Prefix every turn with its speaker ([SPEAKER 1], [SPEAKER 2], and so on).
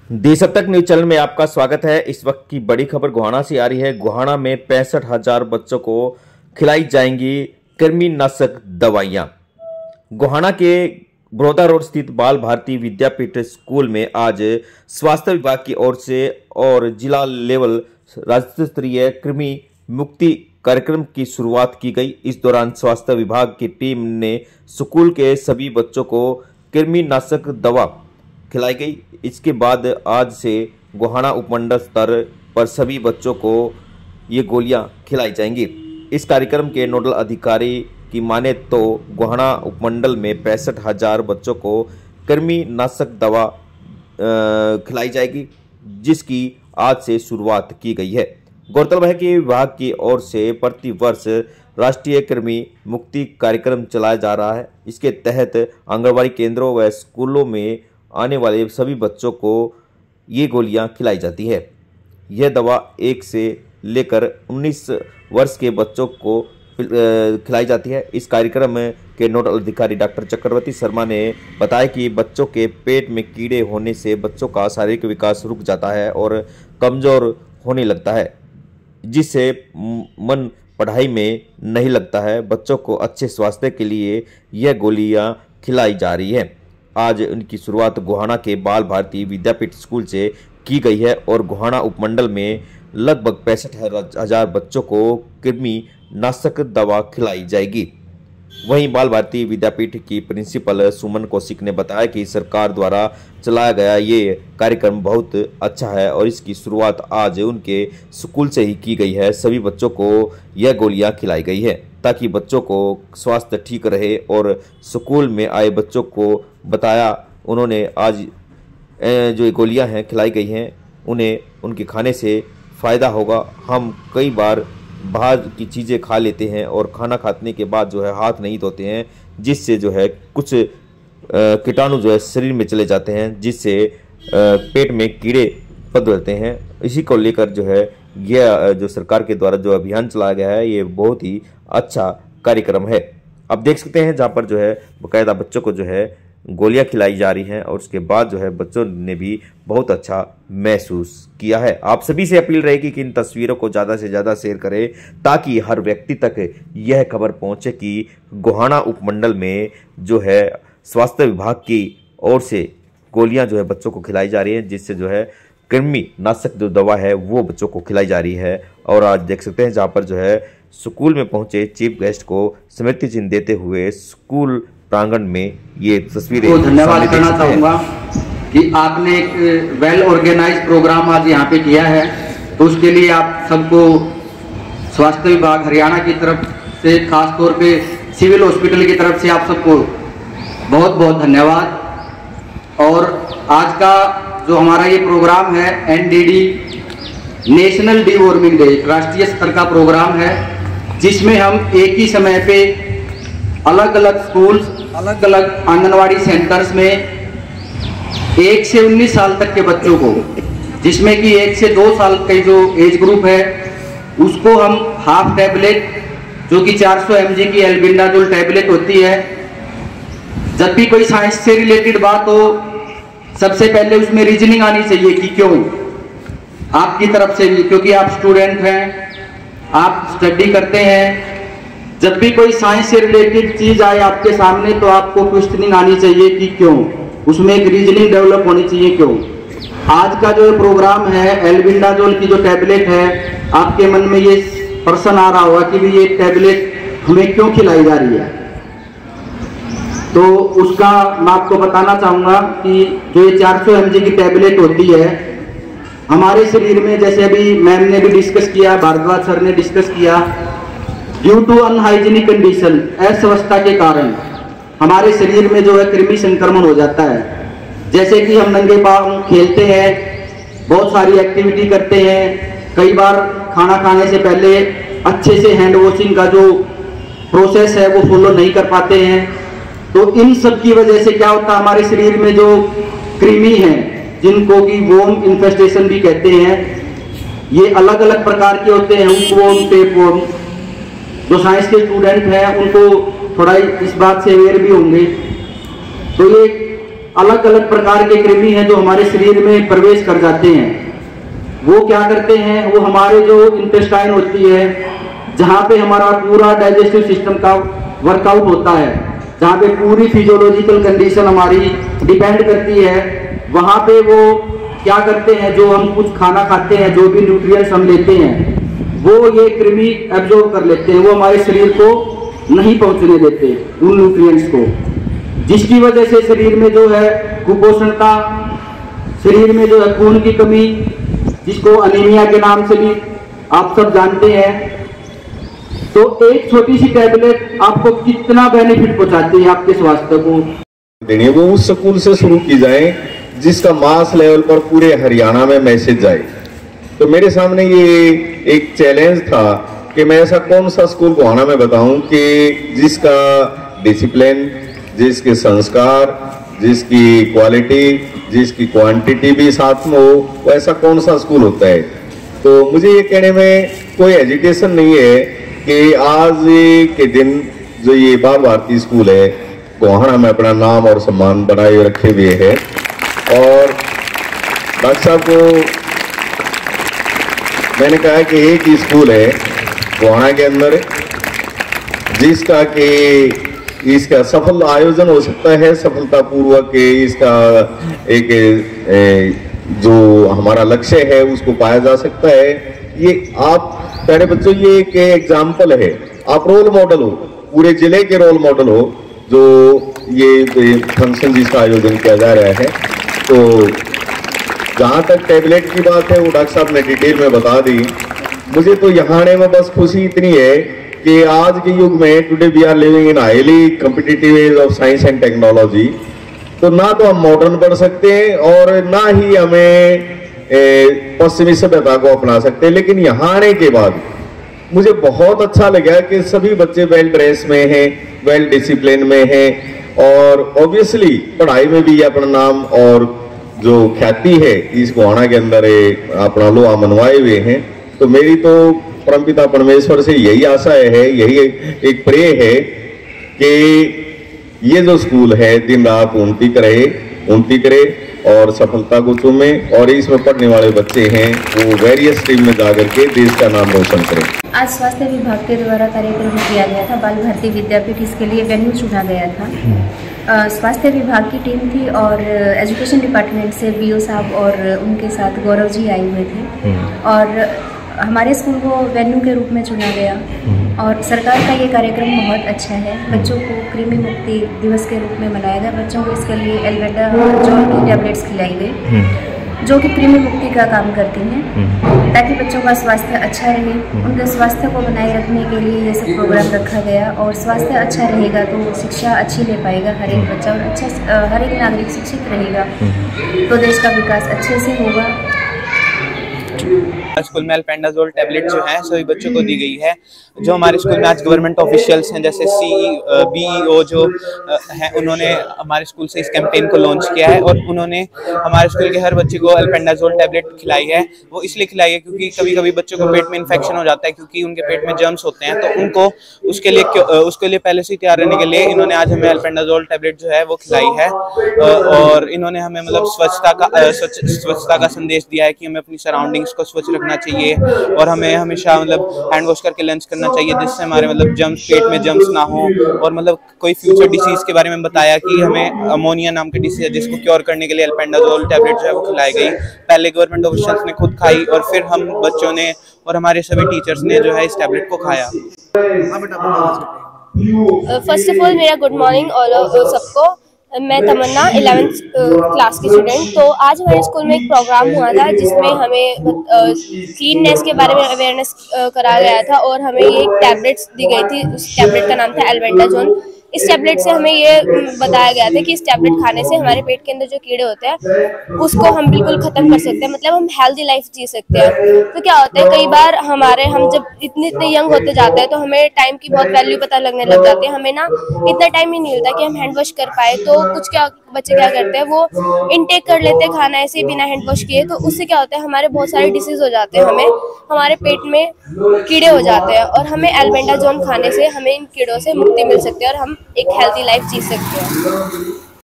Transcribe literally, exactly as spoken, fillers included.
[SPEAKER 1] देशतक news channel में आपका स्वागत है। इस वक्त की बड़ी खबर गोहाना से आ रही है। गोहाना में पैंसठ हजार बच्चों को खिलाई जाएंगी कृमिनाशक दवाइयां। गोहाना के बड़ौदा रोड स्थित बाल भारती विद्यापीठ स्कूल में आज स्वास्थ्य विभाग की ओर से और जिला लेवल राज्य स्तरीय कृमि मुक्ति कार्यक्रम की शुरुआत की गई। इस दौरान स्वास्थ्य विभाग की टीम ने स्कूल के सभी बच्चों को कृमिनाशक दवा खिलाई गई। इसके बाद आज से गोहाना उपमंडल स्तर पर सभी बच्चों को ये गोलियां खिलाई जाएंगी। इस कार्यक्रम के नोडल अधिकारी की माने तो गोहाना उपमंडल में पैंसठ हजार बच्चों को कृमिनाशक दवा खिलाई जाएगी, जिसकी आज से शुरुआत की गई है। गौरतलब है कि विभाग की ओर से प्रति वर्ष राष्ट्रीय कृमि मुक्ति कार्यक्रम चलाया जा रहा है। इसके तहत आंगनबाड़ी केंद्रों व स्कूलों में आने वाले सभी बच्चों को ये गोलियां खिलाई जाती है। यह दवा एक से लेकर उन्नीस वर्ष के बच्चों को खिलाई जाती है। इस कार्यक्रम के नोडल अधिकारी डॉक्टर चक्रवर्ती शर्मा ने बताया कि बच्चों के पेट में कीड़े होने से बच्चों का शारीरिक विकास रुक जाता है और कमज़ोर होने लगता है, जिससे मन पढ़ाई में नहीं लगता है। बच्चों को अच्छे स्वास्थ्य के लिए यह गोलियां खिलाई जा रही है। आज उनकी शुरुआत गोहाना के बाल भारती विद्यापीठ स्कूल से की गई है और गोहाना उपमंडल में लगभग पैंसठ हजार बच्चों को कृमिनाशक दवा खिलाई जाएगी। वहीं बाल भारती विद्यापीठ की प्रिंसिपल सुमन कौशिक ने बताया कि सरकार द्वारा चलाया गया ये कार्यक्रम बहुत अच्छा है और इसकी शुरुआत आज उनके स्कूल से ही की गई है। सभी बच्चों को यह गोलियां खिलाई गई है ताकि बच्चों को स्वास्थ्य ठीक रहे और स्कूल में आए बच्चों को बताया उन्होंने आज जो गोलियां हैं खिलाई गई हैं उन्हें उनके खाने से फ़ायदा होगा। हम कई बार बाहर की चीज़ें खा लेते हैं और खाना खाने के बाद जो है हाथ नहीं धोते हैं, जिससे जो है कुछ कीटाणु जो है शरीर में चले जाते हैं, जिससे पेट में कीड़े पद रहते हैं। इसी को लेकर जो है यह जो सरकार के द्वारा जो अभियान चलाया गया है ये बहुत ही अच्छा कार्यक्रम है। अब देख सकते हैं जहाँ पर जो है बाकायदा बच्चों को जो है गोलियां खिलाई जा रही हैं और उसके बाद जो है बच्चों ने भी बहुत अच्छा महसूस किया है। आप सभी से अपील रहेगी कि इन तस्वीरों को ज़्यादा से ज़्यादा शेयर करें ताकि हर व्यक्ति तक यह खबर पहुंचे कि गोहाना उपमंडल में जो है स्वास्थ्य विभाग की ओर से गोलियां जो है बच्चों को खिलाई जा रही हैं, जिससे जो है कृमिनाशक जो दवा है वो बच्चों को खिलाई जा रही है। और आज देख सकते हैं जहाँ पर जो है स्कूल में पहुंचे चीफ गेस्ट को स्मृति चिन्ह देते हुए स्कूल प्रांगण में ये तस्वीरें
[SPEAKER 2] तो धन्यवाद करना चाहूँगा कि आपने एक वेल ऑर्गेनाइज प्रोग्राम आज यहाँ पे किया है, तो उसके लिए आप सबको स्वास्थ्य विभाग हरियाणा की तरफ से, खास तौर पे सिविल हॉस्पिटल की तरफ से आप सबको बहुत बहुत धन्यवाद। और आज का जो हमारा ये प्रोग्राम है N D D national deworming day, राष्ट्रीय स्तर का प्रोग्राम है, जिसमें हम एक ही समय पे अलग अलग स्कूल्स, अलग अलग आंगनवाड़ी सेंटर्स में एक से उन्नीस साल तक के बच्चों को, जिसमें कि एक से दो साल के जो एज ग्रुप है उसको हम हाफ टैबलेट जो कि चार सौ एम जी की एल्बिंडाजोल टैबलेट होती है। जब भी कोई साइंस से रिलेटेड बात हो सबसे पहले उसमें रीजनिंग आनी चाहिए कि क्यों, आपकी तरफ से भी, क्योंकि आप स्टूडेंट हैं, आप स्टडी करते हैं। जब भी कोई साइंस से रिलेटेड चीज आए आपके सामने तो आपको क्वेश्चनिंग आनी चाहिए कि क्यों, उसमें एक रीजनिंग डेवलप होनी चाहिए क्यों। आज का जो प्रोग्राम है एल्बिंडाजोल की जो टैबलेट है, आपके मन में ये प्रश्न आ रहा होगा कि भी ये टैबलेट हमें क्यों खिलाई जा रही है, तो उसका मैं आपको बताना चाहूँगा कि जो ये चार सौ एम जी की टैबलेट होती है हमारे शरीर में, जैसे अभी मैम ने भी डिस्कस किया, भारद्वाज सर ने डिस्कस किया, ड्यू टू अनहाइजीनिक कंडीशन, अस्वस्थता के कारण हमारे शरीर में जो है कृमि संक्रमण हो जाता है। जैसे कि हम नंगे पांव खेलते हैं, बहुत सारी एक्टिविटी करते हैं, कई बार खाना खाने से पहले अच्छे से हैंड वॉशिंग का जो प्रोसेस है वो फॉलो नहीं कर पाते हैं। तो इन सब की वजह से क्या होता है, हमारे शरीर में जो कृमि हैं जिनको कि वोम इन्फेस्टेशन भी कहते हैं, ये अलग अलग प्रकार के होते हैं, हुकवॉर्म, टेपवॉर्म। जो साइंस के स्टूडेंट हैं उनको थोड़ा इस बात से अवेयर भी होंगे। तो ये अलग अलग प्रकार के कृमि हैं जो हमारे शरीर में प्रवेश कर जाते हैं। वो क्या करते हैं, वो हमारे जो इंटेस्टाइन होती है, जहाँ पे हमारा पूरा डाइजेस्टिव सिस्टम का वर्कआउट होता है, जहाँ पे पूरी फिजियोलॉजिकल कंडीशन हमारी डिपेंड करती है, वहाँ पे वो क्या करते हैं, जो हम कुछ खाना खाते हैं, जो भी न्यूट्रिएंट्स हम लेते हैं, वो ये कृमि एब्जॉर्ब कर लेते हैं, वो हमारे शरीर को नहीं पहुंचने देते उन न्यूट्रिएंट्स को, जिसकी वजह से शरीर में जो है कुपोषणता, शरीर में जो है खून की कमी, जिसको अनीमिया के नाम से भी आप सब जानते हैं। तो एक छोटी सी टैबलेट आपको कितना बेनिफिट पहुंचाती है आपके स्वास्थ्य को
[SPEAKER 3] देनी, वो उस स्कूल से शुरू की जाए जिसका मास लेवल पर पूरे हरियाणा में मैसेज जाए। तो मेरे सामने ये एक चैलेंज था कि मैं ऐसा कौन सा स्कूल गोहाना में बताऊं कि जिसका डिसिप्लिन, जिसके संस्कार, जिसकी क्वालिटी, जिसकी क्वांटिटी भी साथ में हो, वो ऐसा कौन सा स्कूल होता है। तो मुझे ये कहने में कोई एजिटेशन नहीं है कि आज के दिन जो ये बाल भारती स्कूल है गोहाना में अपना नाम और सम्मान बनाए रखे हुए है। और डॉक्टर साहब को मैंने कहा कि एक ही स्कूल है गोहाना के अंदर जिसका कि इसका सफल आयोजन हो सकता है, सफलतापूर्वक इसका एक ए, जो हमारा लक्ष्य है उसको पाया जा सकता है। ये आप प्यारे बच्चों, ये एक एग्जाम्पल है, आप रोल मॉडल हो, पूरे जिले के रोल मॉडल हो जो ये फंक्शन जिसका आयोजन किया जा रहा है। तो जहाँ तक टैबलेट की बात है वो डॉक्टर साहब ने डिटेल में बता दी। मुझे तो यहाँ आने में बस खुशी इतनी है कि आज के युग में today we are living in highly competitive age of science and technology. तो ना तो हम मॉडर्न बन सकते हैं और ना ही हमें पश्चिमी सभ्यता को अपना सकते हैं। लेकिन यहाँ आने के बाद मुझे बहुत अच्छा लगा कि सभी बच्चे वेल ड्रेस में हैं, वेल डिसिप्लिन में हैं और ऑब्वियसली पढ़ाई में भी अपना नाम और जो ख्याति है इस गोहाना के अंदर अपना लोहा मनवाए हुए हैं। तो मेरी तो परमपिता परमेश्वर से यही आशा है, यही एक प्रे है कि ये जो स्कूल है दिन रात उन्नति करे उन्नति करे और सफलता को चूमे और इसमें पढ़ने वाले बच्चे हैं वो वेरियस स्ट्रीम में जाकर के देश का नाम रोशन करें।
[SPEAKER 4] आज स्वास्थ्य विभाग के द्वारा कार्यक्रम किया गया था, बाल भारती विद्यापीठ, इसके लिए वेन्यू चुना गया था। स्वास्थ्य विभाग की टीम थी और एजुकेशन डिपार्टमेंट से बीओ साहब और उनके साथ गौरव जी आए हुए थे और हमारे स्कूल को वेन्यू के रूप में चुना गया। और सरकार का ये कार्यक्रम बहुत अच्छा है। बच्चों को कृमि मुक्ति दिवस के रूप में मनाया गया। बच्चों को इसके लिए एल्बेंडाजोल की टैबलेट्स खिलाई गई जो कि कृमि मुक्ति का काम करती हैं, ताकि बच्चों का स्वास्थ्य अच्छा रहे। उनके स्वास्थ्य को बनाए रखने के लिए ये सब प्रोग्राम रखा गया। और स्वास्थ्य अच्छा रहेगा तो शिक्षा अच्छी ले पाएगा हर एक बच्चा और अच्छा हर एक नागरिक शिक्षित रहेगा तो देश का विकास अच्छे से होगा।
[SPEAKER 5] स्कूल में एल्बेंडाजोल टैबलेट जो है सभी बच्चों को दी गई है। जो हमारे स्कूल में आज गवर्नमेंट ऑफिशियल्स हैं जैसे सी बीईओ जो हैं उन्होंने हमारे स्कूल से इस कैंपेन को लॉन्च किया है और उन्होंने हमारे स्कूल के हर बच्चे को एल्बेंडाजोल टैबलेट खिलाई है। वो इसलिए खिलाई है क्योंकि कभी कभी बच्चों को पेट में इन्फेक्शन हो जाता है क्योंकि उनके पेट में जर्म्स होते हैं, तो उनको उसके लिए उसके लिए पहले से ही तैयार रहने के लिए इन्होंने आज हमें एल्बेंडाजोल टैबलेट जो है वो खिलाई है। और इन्होंने हमें मतलब स्वच्छता का स्वच्छता का संदेश दिया है कि हमें अपनी सराउंडिंग्स को स्वच्छ रखना चाहिए और हमें हमेशा मतलब हैंड वॉश करके लंच करना चाहिए जिससे हमारे मतलब जम्स पेट में जम्स ना हो। और मतलब कोई फ्यूचर डिसीज के बारे में बताया कि हमें अमोनिया नाम की डिसीज है जिसको क्योर करने के लिए एल्बेंडाजोल टैबलेट जो है वो खिलाई गई। पहले गवर्नमेंट ऑफिशियल्स ने खुद खाई और फिर हम बच्चों ने और हमारे सभी टीचर्स ने जो है इस टैबलेट को खाया।
[SPEAKER 6] फर्स्ट ऑफ ऑल मेरा गुड मॉर्निंग ऑल सबको। मैं तमन्ना इलेवेंथ क्लास की स्टूडेंट। तो आज हमारे स्कूल में एक प्रोग्राम हुआ था जिसमें हमें क्लीननेस के बारे में अवेयरनेस कराया गया था और हमें ये एक टैबलेट्स दी गई थी। उस टैबलेट का नाम था एल्बेंडाजोल। इस टैबलेट से हमें ये बताया गया था कि इस टैबलेट खाने से हमारे पेट के अंदर जो कीड़े होते हैं उसको हम बिल्कुल ख़त्म कर सकते हैं, मतलब हम हेल्दी लाइफ जी सकते हैं। तो क्या होता है कई बार हमारे हम जब इतने इतने यंग होते जाते हैं तो हमें टाइम की बहुत वैल्यू पता लगने लग जाती है। हमें ना इतना टाइम ही नहीं मिलता कि हम हैंड वॉश कर पाए। तो कुछ क्या बच्चे क्या करते हैं वो इनटेक कर लेते हैं खाना ऐसे ही बिना हैंड वॉश किए। तो उससे क्या होता है हमारे बहुत सारे डिसीज हो जाते हैं, हमें हमारे पेट में कीड़े हो जाते हैं और हमें एल्बेंडाजोल खाने से हमें इन कीड़ों से मुक्ति मिल सकती है और हम एक हेल्दी लाइफ जी सकते हैं।